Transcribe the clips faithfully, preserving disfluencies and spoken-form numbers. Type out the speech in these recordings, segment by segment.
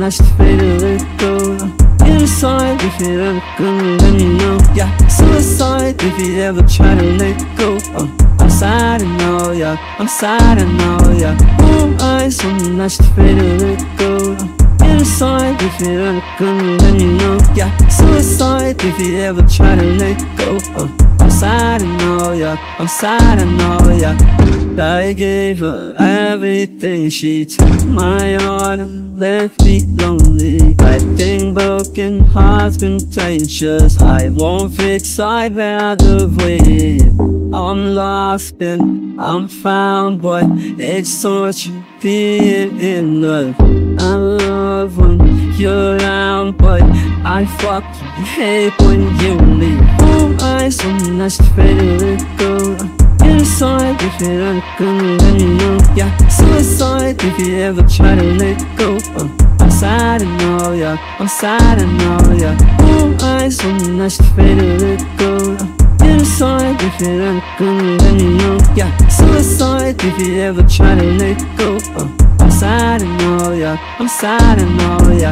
much to pay to let go. Inside, if you ever gonna let me know. Yeah, suicide if you ever try to let go. Oh, I'm sad and all, yeah, I'm sad and all, yeah. Oh, I so much to pay to let go. Inside, if you ever gonna let me know. Yeah, suicide if you ever try to let go. Oh, I'm sad and all, yeah, I'm sad and all, yeah. I gave her everything, she took my heart and left me lonely. I think broken hearts contagious, I won't fix, I'd rather wait. I'm lost and I'm found, but it's torture being in love. I love when you're around, but I fucking hate when you leave. Oh, I so much to pay to let go. Inside, if you ever gonna let me know. Yeah, suicide if you ever try to let go. Oh, I'm sad and all, yeah, I'm sad and all, yeah. Oh, I so much to pay to let go. Inside, if you ever gonna let me know. Yeah, suicide if you ever try to let go. Oh, I'm sad and all, yeah, I'm sad and all, yeah.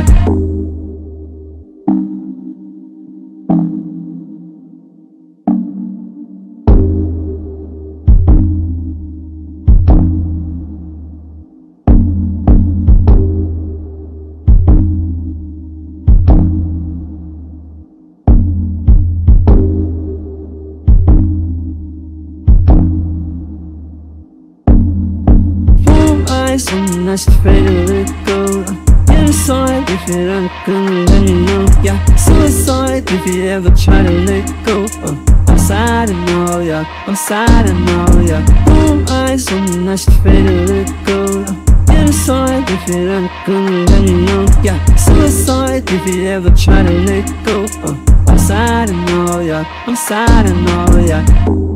So much to pay to let go. Inside, if you ever gonna let me know. Yeah, suicide if you ever try to let go. Oh, I'm sad and all, yeah, I'm sad and all, yeah. Oh, I so much to pay to let go. Inside, if you ever gonna let me know. Yeah, suicide if you ever try to let go. Oh, I'm sad and all, yeah, I'm sad and all, yeah.